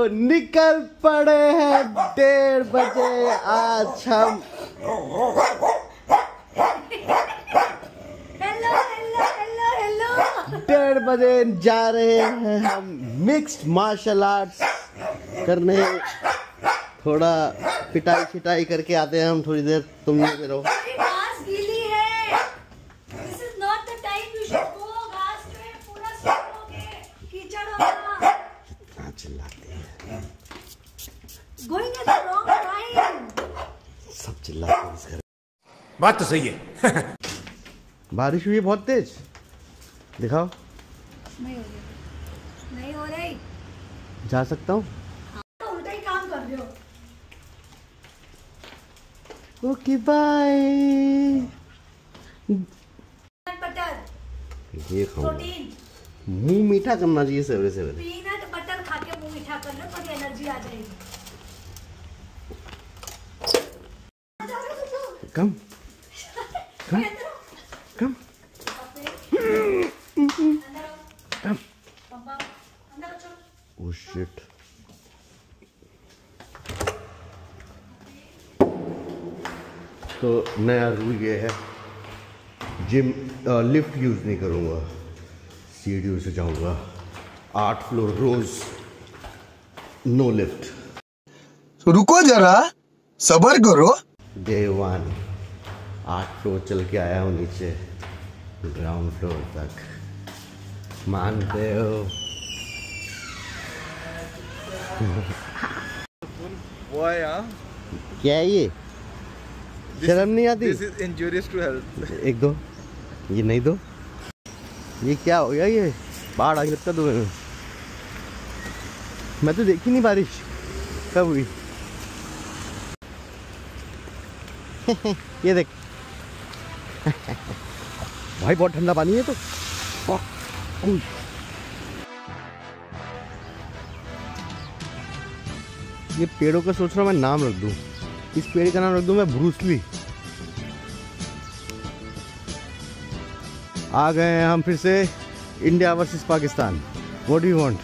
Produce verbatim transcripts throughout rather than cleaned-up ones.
निकल पड़े हैं डेढ़ बजे आज हम। हेलो हेलो हेलो हेलो डेढ़ बजे जा रहे हैं हम मिक्स्ड मार्शल आर्ट्स करने। थोड़ा पिटाई छिटाई करके आते हैं हम थोड़ी देर। तुम यहाँ पे रहो। घास गीली है। This is not the time you should go. घास पे पूरा सोओगे, कीचड़ होगा। हाँ चिल्लाते हैं। Going at the wrong time. सब चिल्लाते हैं इस घर। बात तो सही है। बारिश हुई है बहुत तेज। दिखाओ। नहीं हो रही। नहीं हो रही। जा सकता हूँ? तो उल्टा ही काम कर रहे हो। Okay bye. बटर। ये खाऊंगा। प्रोटीन। मुंह मीठा करना चाहिए सवेरे सवेरे। पीनट बटर खा के मुंह मीठा कर लो, थोड़ी एनर्जी आ जाएगी। Come come come come. Oh shit. तो नया रूल ये है, जिम लिफ्ट यूज़ नहीं करूँगा, सीढ़ियों से जाऊँगा। आठ फ्लोर रोज, नो लिफ्ट। तो रुको जरा, सब्र करो। डे वन आठ फ्लोर चल के आया हूँ नीचे ग्राउंड फ्लोर तक। मानते हो? Why, huh? क्या है ये? शर्म नहीं आती? This is injurious to health. एक दो, ये नहीं दो। ये क्या हो गया? ये बाढ़ आ गई लगता तुम्हें में। मैं तो देखी नहीं बारिश कब हुई। ये देख। भाई बहुत ठंडा पानी है तो। ये पेड़ों का सोच रहा हूँ मैं नाम रख दूं। इस पेड़ का नाम रख दूं मैं ब्रूस ली। आ गए हैं हम फिर से India versus Pakistan. What do you want?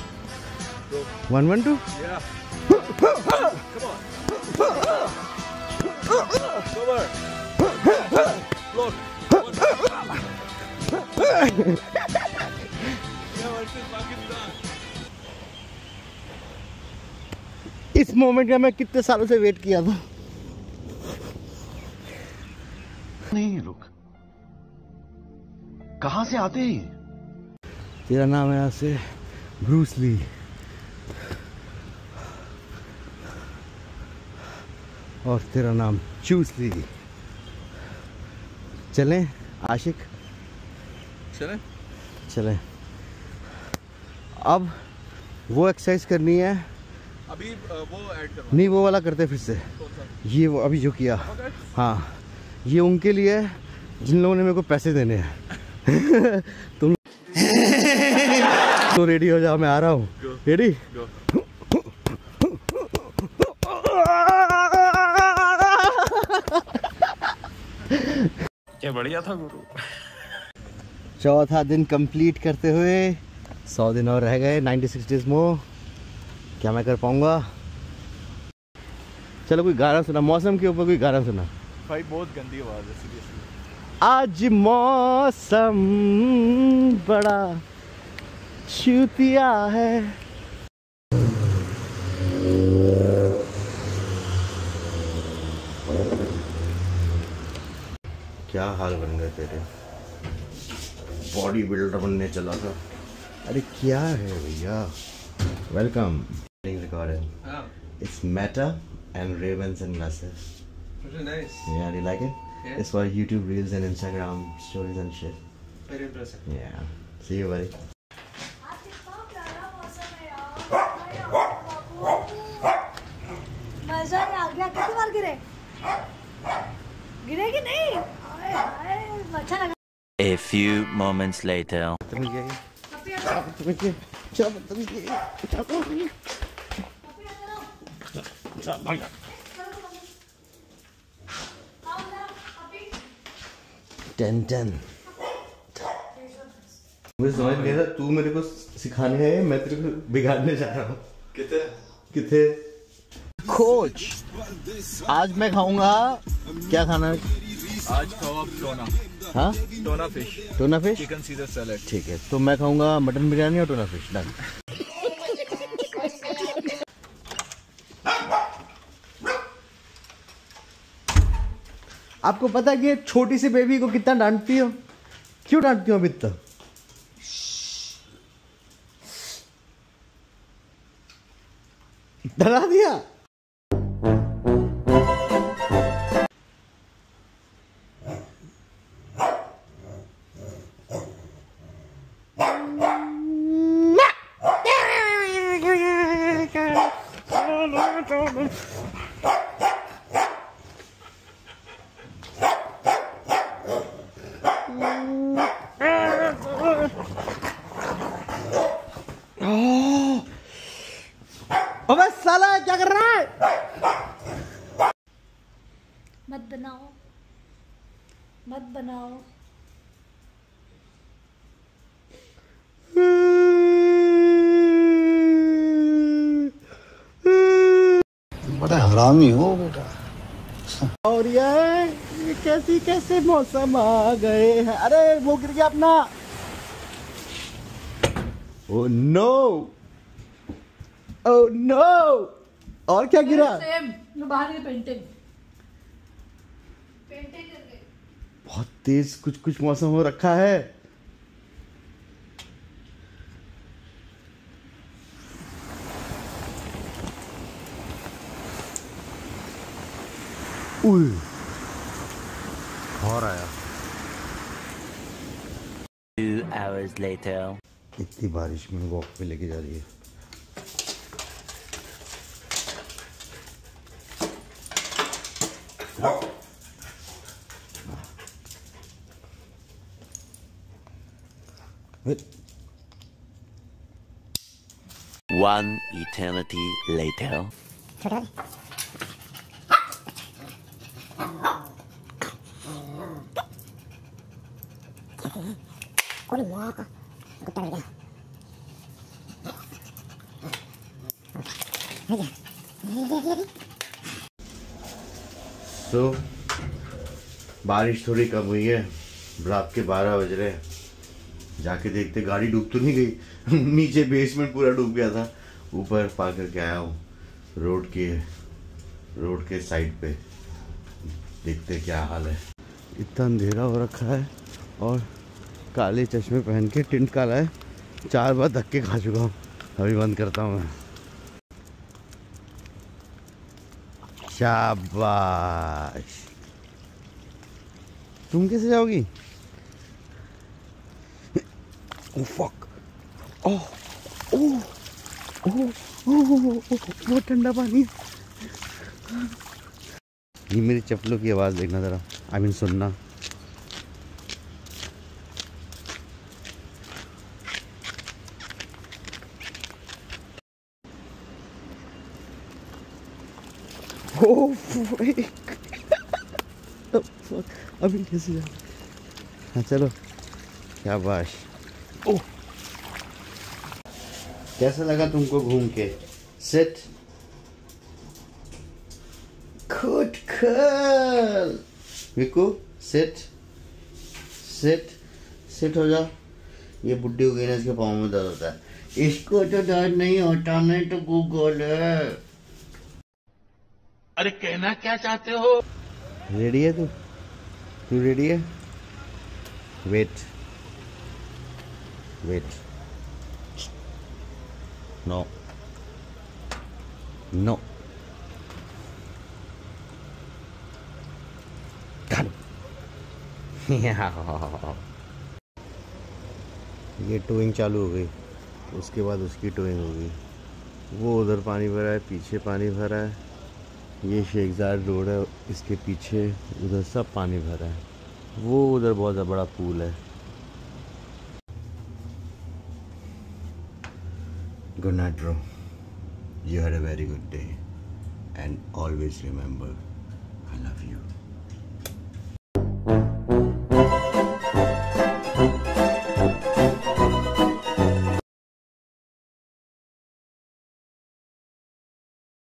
One one two? इस मोमेंट का मैं कितने सालों से वेट किया था। नहीं रुक, कहां से आते हैं? तेरा नाम है आज से ब्रूस ली। और तेरा नाम चूस ली। चलें आशिक? चलें? चलें। अब वो एक्सरसाइज करनी है। अभी वो ऐड करना। नहीं वो वाला करते फिर से। ये वो अभी जो किया। हाँ ये उनके लिए है जिन लोगों ने मेरे को पैसे देने हैं। तुम तो रेडी हो जाओ, मैं आ रहा हूँ। रेडी? क्या बढ़िया था गुरु। चौथा दिन कंप्लीट करते हुए सौ दिन और रह गए। छियानवे डेज मोर। क्या मैं कर पाऊंगा? चलो कोई गाना सुना, मौसम के ऊपर कोई गाना सुना। भाई बहुत गंदी आवाज है सीरियसली। आज मौसम बड़ा चूतिया है। क्या हाल बन गए तेरे? बॉडी बिल्डर बनने चला था। अरे क्या है भैया? Welcome. Recorded. Oh. It's Meta and Ray-Ban sunglasses. Very nice. Yeah, do you like it? Yeah. It's for YouTube reels and Instagram stories and shit. Very impressive. Yeah. See you, buddy. मजा आ गया। कितनी बार गिरे? गिरे कि नहीं? आए, आए, अच्छा लगा। A few moments later. Ten ten. मुझे समझ नहीं था तू मेरे को सिखाने है, मैं तेरे को बिगाड़ने जा रहा हूँ। कितने किथे खोज। आज मैं खाऊंगा, क्या खाना है? आज खाओ आप टोना। हाँ, tuna fish, tuna fish. Chicken caesar salad. ठीक है, तो मैं खाऊंगा मटन बिरयानी और टूना फिश। डन। आपको पता है कि एक छोटी सी बेबी को कितना डांटती हो? क्यों डांटती हो इतना? डरा दिया। अबे साला क्या कर रहा है? मत बनाओ, मत बनाओ। बड़ा हरामी हो बेटा। और ये ये कैसी कैसे मौसम आ गए हैं। अरे वो गिर गया अपना। Oh no, oh no. और क्या गिरा? सेम बाहर की पेंटिंग पेंटिंग कर गई। बहुत तेज कुछ कुछ मौसम हो रखा है। उई, और आया। Two hours later. इतनी बारिश में वॉक पे लेके जा रही है। One eternity later. तो बारिश थोड़ी कम हुई है, रात के बारह बज रहे हैं। जाके देखते गाड़ी डूब तो नहीं गई। नीचे बेसमेंट पूरा डूब गया था। ऊपर पा करके आया हूँ रोड के रोड के साइड पे। देखते क्या हाल है। इतना अंधेरा हो रखा है और काले चश्मे पहन के, टिंट काला है। चार बार धक्के खा चुका हूँ। अभी बंद करता हूँ मैं। शाबाश। तुम कैसे जाओगी? Oh fuck. ओह ओह ओह ओह, बहुत ठंडा पानी। ये मेरी चप्पलों की आवाज़ देखना ज़रा, आई मीन सुनना। ओह अभी कैसे जा? हाँ चलो, शाबाश। ओह, कैसा लगा तुमको घूम के? सिट, खुद खल। विकू सिट, सिट, सिट हो जा। ये बुड्ढी हो गई ना, इसके पाँव में दर्द होता है। इसको तो दर्द नहीं होता, नहीं तो गूगल है। अरे कहना क्या चाहते हो? रेडी है तू? तू रेडी है? Wait wait. No no. ये टोइंग चालू हो गई, उसके बाद उसकी टोइंग होगी। वो उधर पानी भरा है, पीछे पानी भरा है। ये शेखजाद रोड है, इसके पीछे उधर सब पानी भरा है। वो उधर बहुत बड़ा पूल है। Good night bro, you had a very good day and always remember I love you.